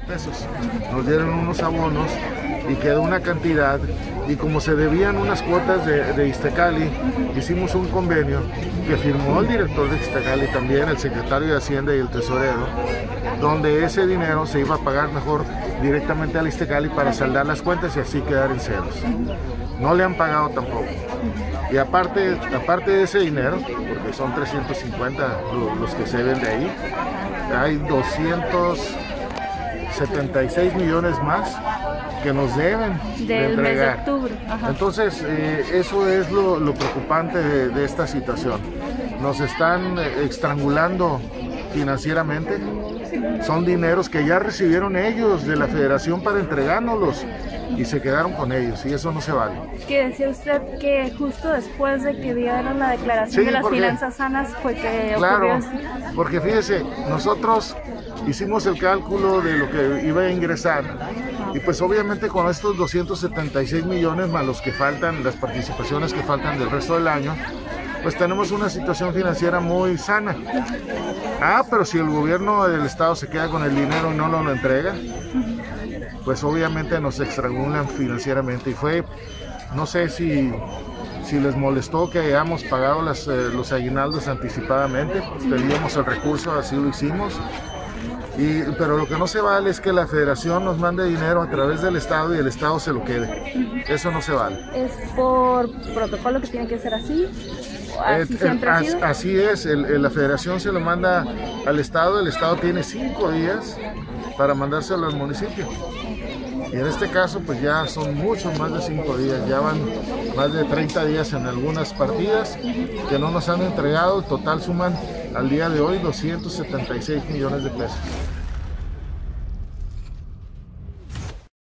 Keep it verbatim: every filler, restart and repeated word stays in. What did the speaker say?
pesos. Nos dieron unos abonos y quedó una cantidad, y como se debían unas cuotas de, de Iztacali, hicimos un convenio que firmó el director de Iztacali, también el secretario de Hacienda y el tesorero, donde ese dinero se iba a pagar mejor directamente al Iztacali para saldar las cuentas y así quedar en ceros. No le han pagado tampoco. Y aparte, aparte de ese dinero, porque son trescientos cincuenta los que se deben de ahí, hay doscientos setenta y seis millones más que nos deben del de entregar. mes de octubre. Ajá. Entonces, eh, eso es lo, lo preocupante de, de esta situación. Nos están eh, estrangulando financieramente. Son dineros que ya recibieron ellos de la federación para entregárnoslos y se quedaron con ellos, y eso no se vale. Que decía usted que justo después de que dieron la declaración Sí, de las porque, finanzas sanas fue que claro, ocurrió esto. porque fíjese, nosotros hicimos el cálculo de lo que iba a ingresar y pues obviamente con estos doscientos setenta y seis millones más los que faltan, las participaciones que faltan del resto del año, pues tenemos una situación financiera muy sana. Ah, pero si el gobierno del estado se queda con el dinero y no lo, lo entrega, pues obviamente nos estrangulan financieramente. Y fue, no sé si, si les molestó que hayamos pagado las, eh, los aguinaldos anticipadamente, pues pedíamos el recurso, así lo hicimos. Y, pero lo que no se vale es que la federación nos mande dinero a través del estado y el estado se lo quede. Eso no se vale. ¿Es por protocolo que tiene que ser así? ¿Así Eh, siempre eh, ha sido? Así es, el, el, la federación se lo manda al estado, el estado tiene cinco días para mandárselo al municipio. Y en este caso pues ya son muchos más de cinco días, ya van más de treinta días en algunas partidas que no nos han entregado. En total suman al día de hoy doscientos setenta y seis millones de pesos.